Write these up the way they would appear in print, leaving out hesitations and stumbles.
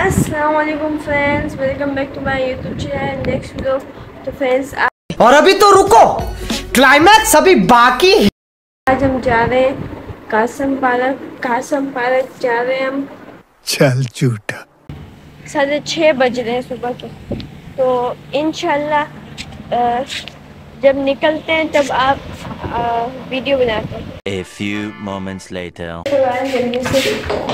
अस्सलाम वालेकुम friends, welcome back to my YouTube channel next video. तो फ्रेंड्स और अभी तो रुको, क्लाइमैक्स अभी बाकी है। आज हम जा रहे हैं कासम पार्क जा रहे हैं हम। चल झूठा। 6:30 बज रहे हैं सुबह के। तो इंशाल्लाह जब निकलते हैं तब आप वीडियो बनाते हैं। A few moments later. तो आए जल्दी से।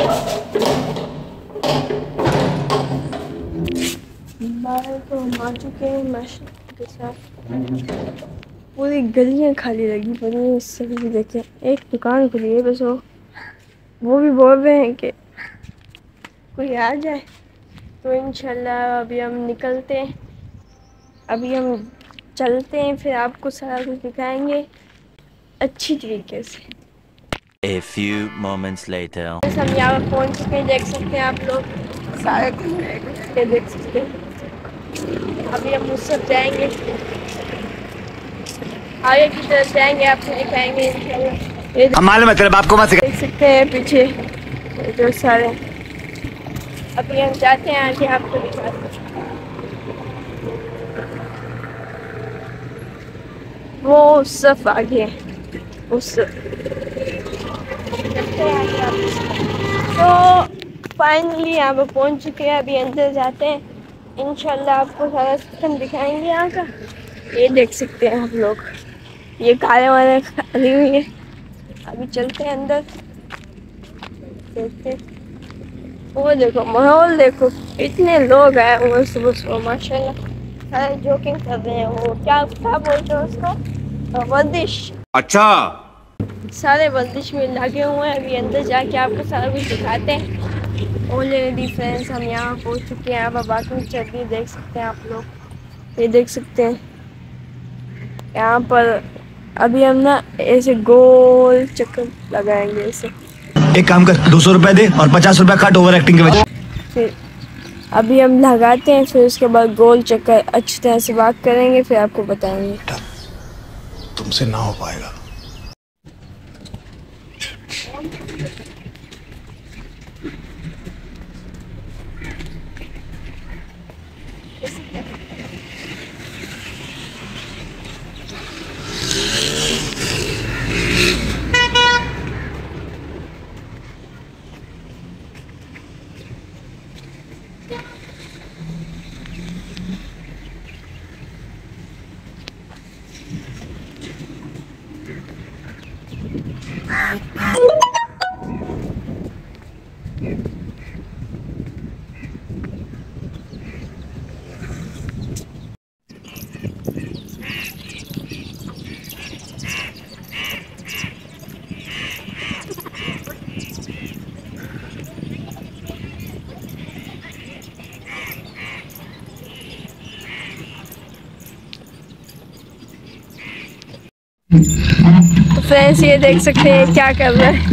बाहर तो हम आ चुके हैं माशाल्लाह के साथ। पूरी गलियां खाली लगी पड़ी हैं। सभी देखें, एक दुकान खुली है बस, वो भी बोल रहे हैं कि कोई आ जाए। तो इंशाल्लाह अभी हम निकलते हैं, अभी हम चलते हैं, फिर आपको सारा कुछ दिखाएंगे अच्छी तरीके से। A few moments later. बस हम यहाँ पर पहुँच चुके हैं, देख सकते हैं आप लोग सारे कुछ देख सकते हैं। अभी हम उस सब जाएंगे, आगे की तरफ जाएंगे, आपको दिखाएंगे इंशाल्लाह। ये मालूम है तेरे बाप को मत सिखा। देख सकते हैं पीछे जो सारे। अभी हम जाते हैं आगे, आपको दिखाते हैं। वो सब आगे है, उस तो फाइनली यहाँ पर पहुँच चुके हैं। अभी अंदर जाते हैं, इंशाल्लाह आपको सारा सिस्टम दिखाएंगे यहाँ का। ये देख सकते हैं आप लोग, ये काले वाले खड़ी हुई है। अभी चलते हैं अंदर, देखते हैं। वो देखो माहौल देखो, इतने लोग आए हुए सुबह सुबह माशाल्लाह। सारे जोकिंग कर रहे हैं। वो क्या बोलते हैं उसको, वर्जिश। अच्छा, सारे वर्जिश में लगे हुए हैं। अभी अंदर जाके आपको सारा कुछ दिखाते हैं। ऑलरेडी फ्रेंड्स हम यहाँ पहुँच चुके हैं। अब बाकी चल रही देख सकते हैं आप लोग, ये देख सकते हैं यहाँ पर। अभी हम ना ऐसे गोल चक्कर लगाएंगे ऐसे। एक काम कर, 200 रुपए दे और 50 रुपए काट ओवर एक्टिंग के वजह। फिर अभी हम लगाते हैं, फिर उसके बाद गोल चक्कर अच्छी तरह से बात करेंगे, फिर आपको बताएंगे। तुमसे ना हो पाएगा। तो फ्रेंड्स ये देख सकते हैं क्या कर रहा है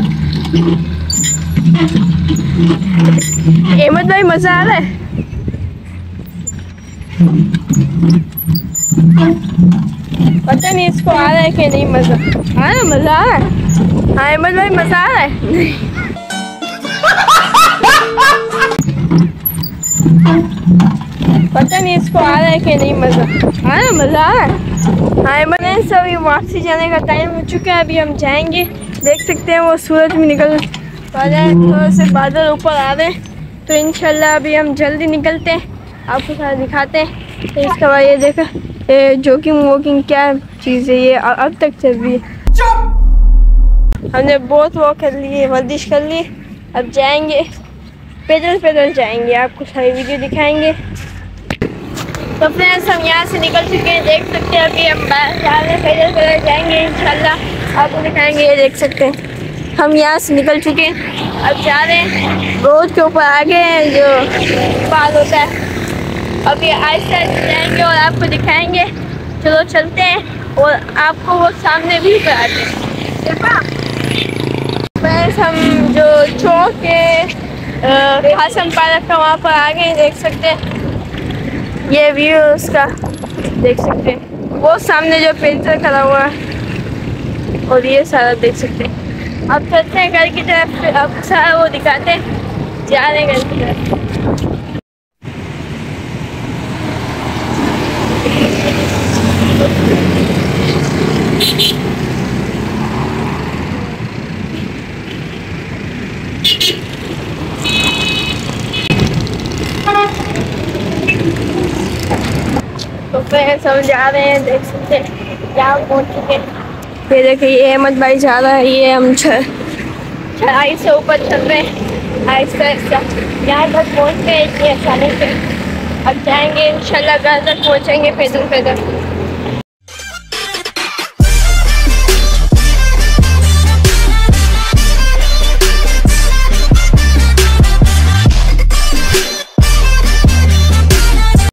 अहमद भाई, मजा आ रहा है। पता नहीं इसको आ रहा है कि नहीं मजा आ रहा है। मजा आ रहा है। हाँ अहमद भाई, मजा आ रहा है। पता नहीं इसको आ रहा है कि नहीं मजा आ रहा है। मजा आ रहा है। हाँ मैंने सभी वापसी जाने का टाइम हो चुका है। अभी हम जाएंगे, देख सकते हैं वो सूरज भी निकल रहा है, थोड़ा से बादल ऊपर आ रहे हैं। तो इंशाल्लाह अभी हम जल्दी निकलते हैं, आपको सारा दिखाते हैं। तो इसके बाद ये देखा, ये जोकिंग वॉकिंग क्या चीज़ है, ये अब तक चल रही है। हमने बहुत वॉक कर लिए, वर्जिश कर ली। अब जाएंगे, पैदल जाएंगे, आपको सारी वीडियो दिखाएंगे। तो फ्रेंड्स हम यहाँ से निकल चुके हैं, देख सकते हैं। अभी हम बाहर जा रहे हैं, पैदल जाएंगे, इंशाल्लाह आपको दिखाएंगे। ये देख सकते हैं हम यहाँ से निकल चुके हैं, अब जा रहे हैं रोड के ऊपर आगे जो पार होता है। अभी आहिस्ते आहिस्ते जाएंगे और आपको दिखाएंगे। चलो चलते हैं और आपको वो सामने भी कराते हैं। फ्रेंड्स हम जो चौक के कासम पार्क का वहाँ पर आ गए, देख सकते हैं। ये व्यू उसका देख सकते हैं, वो सामने जो पेंटर खड़ा हुआ है, और ये सारा देख सकते हैं। अब चलते हैं घर की तरफ, फिर अब सारा वो दिखाते हैं। जा रहे हैं घर की तरफ। तो फ्रेंड्स हम जा रहे हैं, देख सकते हैं यहाँ पहुँच चुके हैं। ये देखिए ये अहमद भाई जा रहा है, ये हम चढ़ाई से ऊपर चल रहे हैं आहिस्ता आहिस्ता। यहाँ तक पहुँच गए इतनी आसानी से। अब जाएंगे इंशाल्लाह घर तक पहुँचेंगे पैदल पैदल।